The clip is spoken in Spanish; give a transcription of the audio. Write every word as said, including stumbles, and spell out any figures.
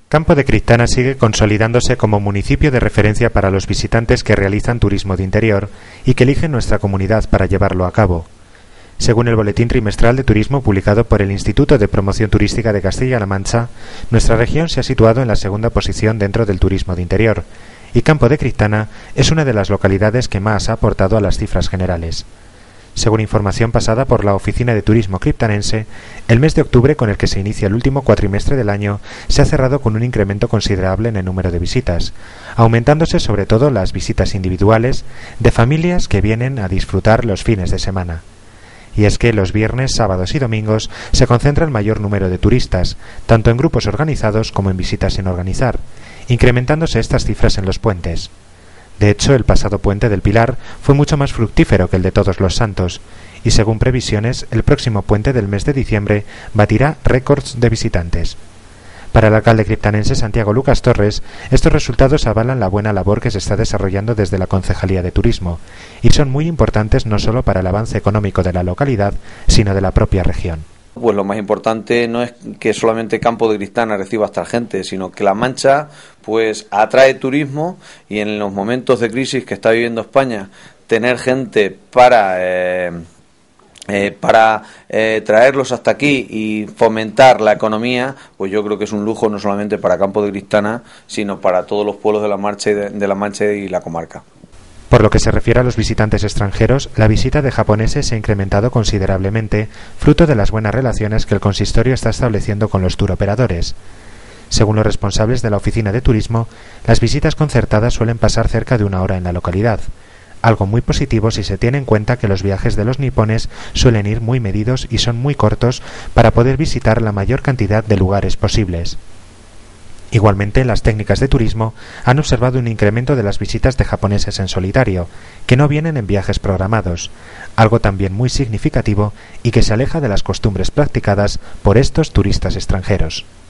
Campo de Criptana sigue consolidándose como municipio de referencia para los visitantes que realizan turismo de interior y que eligen nuestra comunidad para llevarlo a cabo. Según el Boletín Trimestral de Turismo publicado por el Instituto de Promoción Turística de Castilla-La Mancha, nuestra región se ha situado en la segunda posición dentro del turismo de interior, y Campo de Criptana es una de las localidades que más ha aportado a las cifras generales. Según información pasada por la Oficina de Turismo Criptanense, el mes de octubre, con el que se inicia el último cuatrimestre del año, se ha cerrado con un incremento considerable en el número de visitas, aumentándose sobre todo las visitas individuales de familias que vienen a disfrutar los fines de semana. Y es que los viernes, sábados y domingos se concentra el mayor número de turistas, tanto en grupos organizados como en visitas sin organizar, incrementándose estas cifras en los puentes. De hecho, el pasado puente del Pilar fue mucho más fructífero que el de Todos los Santos, y según previsiones, el próximo puente del mes de diciembre batirá récords de visitantes. Para el alcalde criptanense Santiago Lucas Torres, estos resultados avalan la buena labor que se está desarrollando desde la Concejalía de Turismo, y son muy importantes no solo para el avance económico de la localidad, sino de la propia región. Pues lo más importante no es que solamente Campo de Criptana reciba a esta gente, sino que La Mancha pues atrae turismo, y en los momentos de crisis que está viviendo España, tener gente para eh, eh, para eh, traerlos hasta aquí y fomentar la economía, pues yo creo que es un lujo no solamente para Campo de Criptana, sino para todos los pueblos de La Mancha y de, de La Mancha y la comarca. Por lo que se refiere a los visitantes extranjeros, la visita de japoneses se ha incrementado considerablemente, fruto de las buenas relaciones que el consistorio está estableciendo con los turoperadores. Según los responsables de la Oficina de Turismo, las visitas concertadas suelen pasar cerca de una hora en la localidad, algo muy positivo si se tiene en cuenta que los viajes de los nipones suelen ir muy medidos y son muy cortos para poder visitar la mayor cantidad de lugares posibles. Igualmente, las técnicas de turismo han observado un incremento de las visitas de japoneses en solitario, que no vienen en viajes programados, algo también muy significativo y que se aleja de las costumbres practicadas por estos turistas extranjeros.